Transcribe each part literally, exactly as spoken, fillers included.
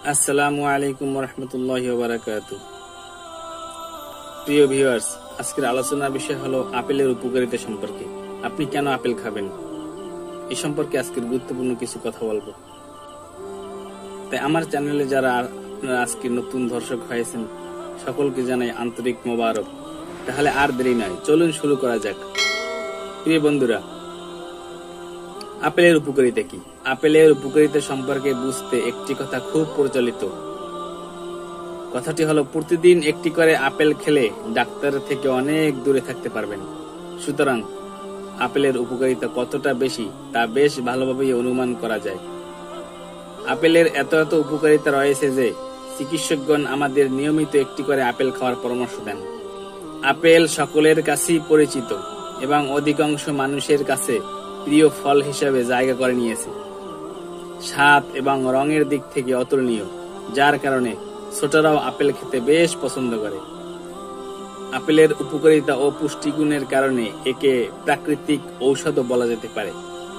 আসসালামু আলাইকুম ওয়া রাহমাতুল্লাহি ওয়া বারাকাতুহু। প্রিয় ভিউয়ার্স, আজকের আলোচনার বিষয় হলো আপেলের উপকারিতা সম্পর্কে। আপনি কেন আপেল খাবেন এই সম্পর্কে আজকের গুরুত্বপূর্ণ কিছু কথা বলবো। তাই আমার চ্যানেলে যারা আপনারা আজকে নতুন দর্শক হয়েছেন সকলকে জানাই আন্তরিক মোবারক। তাহলে আর দেরি নয়, চলুন শুরু করা যাক। প্রিয় বন্ধুরা, আপেলের উপকারিতা কি? আপেলের উপকারিতা সম্পর্কে বুঝতে একটি কথা খুব প্রচলিত। কথাটি হলো, প্রতিদিন একটি করে আপেল খেলে ডাক্তারের থেকে অনেক দূরে থাকতে পারবেন। সুতরাং আপেলের উপকারিতা কতটা বেশি তা বেশ ভালোভাবেই অনুমান করা যায়। আপেলের এত এত উপকারিতা রয়েছে যে চিকিৎসকগণ আমাদের নিয়মিত একটি করে আপেল খাওয়ার পরামর্শ দেন। আপেল সকলের কাছেই পরিচিত এবং অধিকাংশ মানুষের কাছে প্রিয় ফল হিসেবে জায়গা করে নিয়েছে। স্বাদ এবং রঙের দিক থেকে অতুলনীয়, যার কারণে ছোটরাও আপেল খেতে বেশ পছন্দ করে। আপেলের উপকারিতা ও পুষ্টিগুণের কারণে একে প্রাকৃতিক ঔষধও বলা যেতে পারে।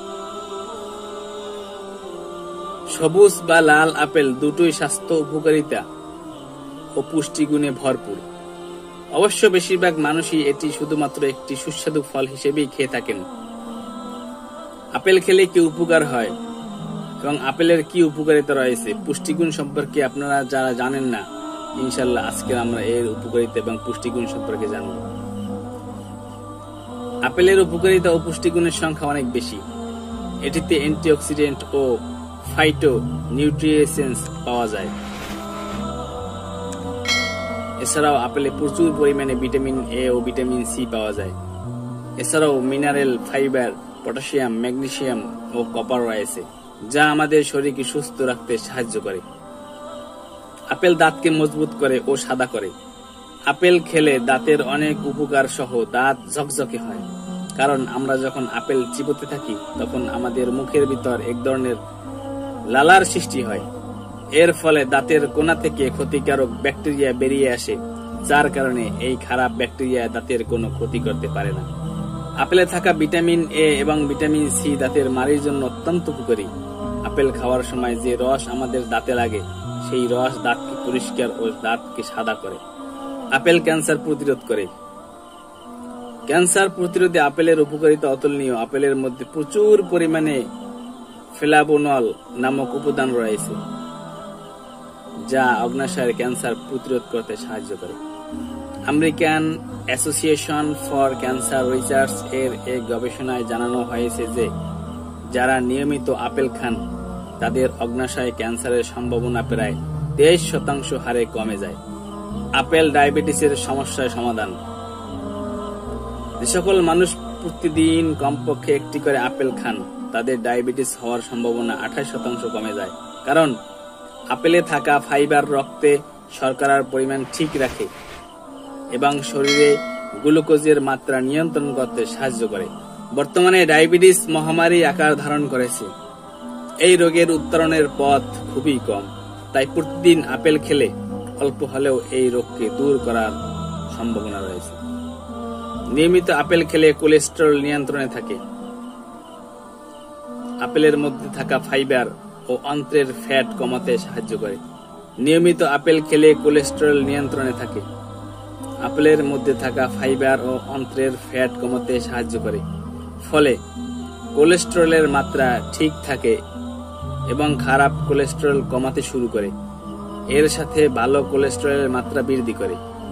সবুজ বা লাল আপেল দুটোই স্বাস্থ্য উপকারিতা ও পুষ্টিগুণে ভরপুর। অবশ্য বেশিরভাগ মানুষই এটি শুধুমাত্র একটি সুস্বাদু ফল হিসেবেই খেয়ে থাকেন। আপেল খেলে কি উপকার হয় এবং আপেলের কি উপকারিতা রয়েছে, পুষ্টিগুণ সম্পর্কে আপনারা যারা জানেন না, ইনশাল্লাহ আজকে আমরা এর উপকারিতা এবং পুষ্টিগুণ সম্পর্কে জানব। আপেলের উপকারিতা ও পুষ্টিগুণের সংখ্যা অনেক বেশি। এটিতে অ্যান্টিঅক্সিডেন্ট ও ফাইটো নিউট্রিয়েন্টস পাওয়া যায়। এছাড়াও আপেলে প্রচুর পরিমাণে ভিটামিন এ ও ভিটামিন সি পাওয়া যায়। এছাড়াও মিনারেল, ফাইবার, পটাশিয়াম, ম্যাগনেসিয়াম ও কপার রয়েছে, যা আমাদের শরীরকে সুস্থ রাখতে সাহায্য করে। আপেল দাঁতকে মজবুত করে ও সাদা করে। আপেল খেলে দাঁতের অনেক উপকার সহ দাঁত ঝকঝকে হয়। কারণ আমরা যখন আপেল চিবোতে থাকি তখন আমাদের মুখের ভিতর এক ধরনের লালার সৃষ্টি হয়। এর ফলে দাঁতের কোণা থেকে ক্ষতিকারক ব্যাকটেরিয়া বেরিয়ে আসে, যার কারণে এই খারাপ ব্যাকটেরিয়া দাঁতের কোনো ক্ষতি করতে পারে না। আপেলে থাকা ভিটামিন এ এবং ভিটামিন সি দাঁতের মাড়ির জন্য অত্যন্ত উপকারী। আপেল খাওয়ার সময় যে রস আমাদের দাঁতে লাগে সেই রস দাঁতকে পরিষ্কার ও দাঁতকে সাদা করে। আপেল ক্যান্সার প্রতিরোধ করে। ক্যান্সার প্রতিরোধে আপেলের উপকারিতা অতুলনীয়। আপেলের মধ্যে প্রচুর পরিমাণে ফ্লেভোনল নামক উপাদান রয়েছে, যা অগ্ন্যাশয়ের ক্যান্সার প্রতিরোধ করতে সাহায্য করে। American association for cancer research এর এক গবেষণায় জানানো হয়েছে যে যারা নিয়মিত আপেল খান তাদের অগ্ন্যাশয় ক্যান্সারের সম্ভাবনা প্রায় তেইশ শতাংশ হারে কমে যায়। আপেল ডায়াবেটিসের সমস্যার সমাধান। যে সকল মানুষ প্রতিদিন কমপক্ষে একটি করে আপেল খান তাদের ডায়াবেটিস হওয়ার সম্ভাবনা আঠাশ শতাংশ কমে যায়। কারণ আপেলে থাকা ফাইবার রক্তে শর্করার পরিমাণ ঠিক রাখে এবং শরীরে গ্লুকোজের মাত্রা নিয়ন্ত্রণ করতে সাহায্য করে। বর্তমানে ডায়াবেটিস মহামারী আকার ধারণ করেছে। এই রোগের উত্তরণের পথ খুবই কম। তাই প্রতিদিন আপেল খেলে অল্প হলেও এই রোগকে দূর করার সম্ভাবনা রয়েছে। নিয়মিত আপেল খেলে কোলেস্টেরল নিয়ন্ত্রণে থাকে। আপেলের মধ্যে থাকা ফাইবার ও অন্ত্রের ফ্যাট কমাতে সাহায্য করে। নিয়মিত আপেল খেলে কোলেস্টেরল নিয়ন্ত্রণে থাকে। আপেলের মধ্যে থাকা ফাইবার ও অন্ত্রের ফ্যাট কমাতে সাহায্য করে, ফলে কোলেস্টেরলের মাত্রা ঠিক থাকে এবং খারাপ কোলেস্টেরল কমাতে শুরু করে। এর সাথে ভালো কোলেস্টেরলের মাত্রা বৃদ্ধি করে।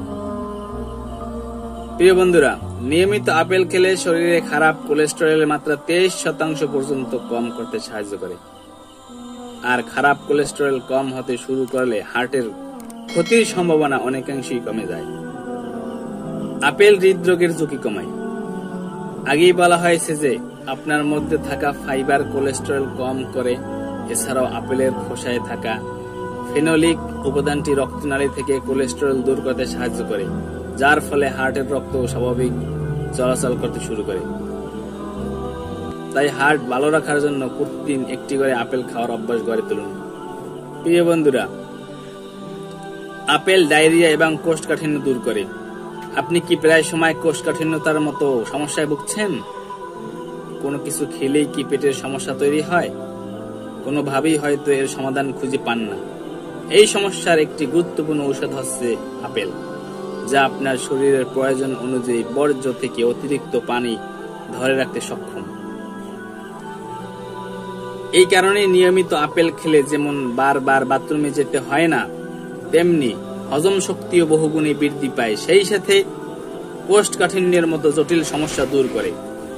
প্রিয় বন্ধুরা, নিয়মিত আপেল খেলে শরীরে খারাপ কোলেস্টেরলের মাত্রা তেইশ শতাংশ পর্যন্ত কম করতে সাহায্য করে। আর খারাপ কোলেস্টেরল কম হতে শুরু করলে হার্টের ক্ষতির সম্ভাবনা অনেকাংশেই কমে যায়। আপেল হৃদরোগের ঝুঁকি কমায়। আগেই বলা হয়েছে যে আপনার মধ্যে থাকা ফাইবার কোলেস্টেরল কম করে। এছাড়াও আপেলের খোসায় থাকা ফেনোলিক উপাদানটি রক্তনালী থেকে কোলেস্টেরল দূর করতে সাহায্য করে, যার ফলে হার্টের রক্ত স্বাভাবিক চলাচল করতে শুরু করে। তাই হার্ট ভালো রাখার জন্য প্রতিদিন একটি করে আপেল খাওয়ার অভ্যাস গড়ে তুলুন। প্রিয় বন্ধুরা, আপেল ডায়রিয়া এবং কোষ্ঠকাঠিন্য দূর করে। আপনি কি প্রায় সময় কোষ্ঠকাঠিন্যতার মতো সমস্যায় ভুগছেন? কোনো কিছু খেলেই কি পেটের সমস্যা তৈরি হয়? কোনোভাবেই হয়তো এর সমাধান খুঁজে পান না। এই সমস্যার একটি গুরুত্বপূর্ণ ঔষধ হচ্ছে আপেল, যা আপনার শরীরের প্রয়োজন অনুযায়ী বর্জ্য থেকে অতিরিক্ত পানি ধরে রাখতে সক্ষম। এই কারণে নিয়মিত আপেল খেলে যেমন বারবার বাথরুমে যেতে হয় না, তেমনি হজম শক্তিও বহুগুণে বৃদ্ধি পায়, সেই সাথে কোষ্ঠকাঠিন্যের মতো জটিল সমস্যা দূর করে।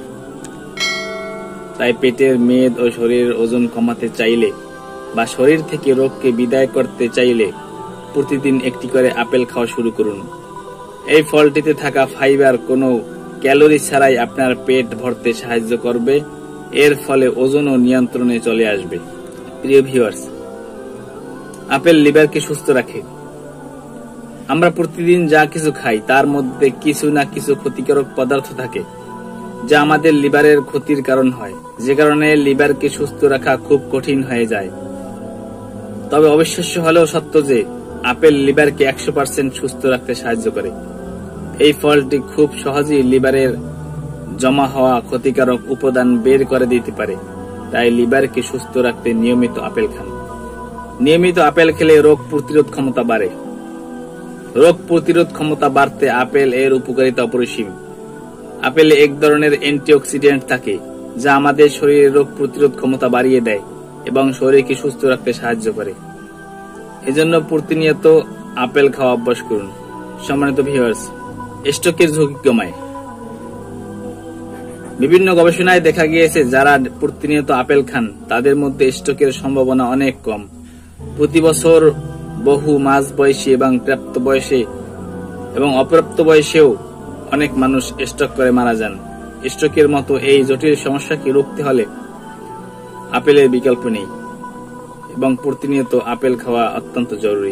তাই পেটের মেদ ও শরীরের ওজন কমাতে চাইলে বা শরীর থেকে রোগকে বিদায় করতে চাইলে প্রতিদিন একটি করে আপেল খাওয়া শুরু করুন। এই ফলটিতে থাকা ফাইবার কোনো ক্যালোরি ছাড়াই আপনার পেট ভরতে সাহায্য করবে, এর ফলে ওজনও নিয়ন্ত্রণে চলে আসবে। প্রিয় ভিউয়ার্স, আপেল লিভারকে সুস্থ রাখে। আমরা প্রতিদিন যা কিছু খাই তার মধ্যে কিছু না কিছু ক্ষতিকারক পদার্থ থাকে, যা আমাদের লিভারের ক্ষতির কারণ হয়, যে কারণে লিভারকে সুস্থ রাখা খুব কঠিন হয়ে যায়। তবে অবিশ্বাস্য হলেও সত্য যে আপেল লিভারকে একশো পার্সেন্ট সুস্থ রাখতে সাহায্য করে। এই ফলটি খুব সহজেই লিভারের জমা হওয়া ক্ষতিকারক উপাদান বের করে দিতে পারে। তাই লিভারকে সুস্থ রাখতে নিয়মিত আপেল খান। নিয়মিত আপেল খেলে রোগ প্রতিরোধ ক্ষমতা বাড়ে। রোগ প্রতিরোধ ক্ষমতা বাড়তে আপেল এর উপকারিতা অপরিসীম। আপেলে এক ধরনের অ্যান্টিঅক্সিডেন্ট থাকে, যা আমাদের শরীরের রোগ প্রতিরোধ ক্ষমতা বাড়িয়ে দেয় এবং শরীরকে সুস্থ রাখতে সাহায্য করে। এজন্য প্রতিনিয়ত আপেল খাওয়া অভ্যাস করুন। সম্মানিত ভিউয়ার্স, স্ট্রোকের ঝুঁকি কমায়। বিভিন্ন গবেষণায় দেখা গিয়েছে যারা প্রতিনিয়ত আপেল খান তাদের মধ্যে স্ট্রোকের সম্ভাবনা অনেক কম। প্রতি বছর বহু মাঝ বয়সী এবং প্রাপ্ত বয়সে এবং অপ্রাপ্ত বয়সেও অনেক মানুষ স্ট্রোক করে মারা যান। স্ট্রোকের মতো এই জটিল সমস্যাকে রুখতে হলে আপেলের বিকল্প নেই এবং প্রতিনিয়ত আপেল খাওয়া অত্যন্ত জরুরি।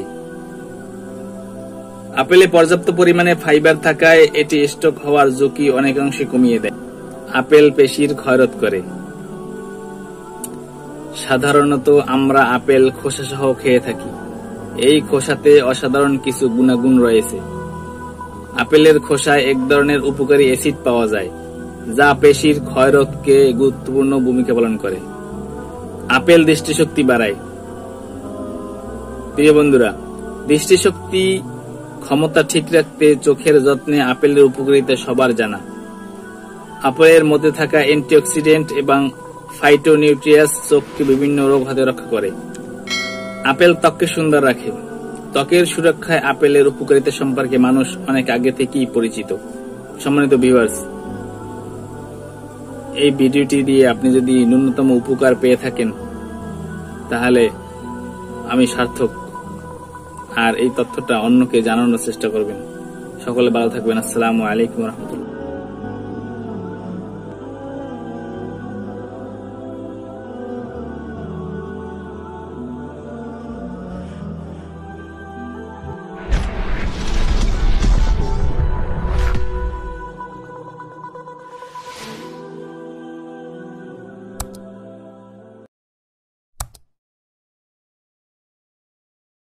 আপেলে পর্যাপ্ত পরিমাণে ফাইবার থাকায় এটি স্ট্রোক হওয়ার ঝুঁকি অনেকাংশে কমিয়ে দেয়। আপেল পেশির ক্ষয়রোধ করে। সাধারণত আমরা আপেল খোসা সহ খেয়ে থাকি। এই খোসাতে অসাধারণ কিছু গুণাগুণ রয়েছে। আপেলের খোসায় এক ধরনের উপকারী অ্যাসিড পাওয়া যায়, যা পেশির ক্ষয়রোধকে গুরুত্বপূর্ণ ভূমিকা পালন করে। আপেল দৃষ্টিশক্তি বাড়ায়। প্রিয় বন্ধুরা, দৃষ্টিশক্তি ক্ষমতা ঠিক রাখতে চোখের যত্নে আপেলের উপকারিতা সবার জানা। আপেলের মধ্যে থাকা অ্যান্টিঅক্সিডেন্ট এবং ফাইটোনিউট্রিয়েন্টস চোখকে বিভিন্ন রোগ হতে রক্ষা করে। আপেল ত্বককে সুন্দর রাখে। ত্বকের সুরক্ষায় আপেলের উপকারিতা সম্পর্কে মানুষ অনেক আগে থেকেই পরিচিত। সম্মানিত ভিউয়ার্স, এই ভিডিওটি দিয়ে আপনি যদি ন্যূনতম উপকার পেয়ে থাকেন তাহলে আমি সার্থক। আর এই তথ্যটা অন্যকে জানানোর চেষ্টা করবেন। সকলে ভালো থাকবেন। আসসালামু আলাইকুম ওয়া রাহমাতুল্লাহ।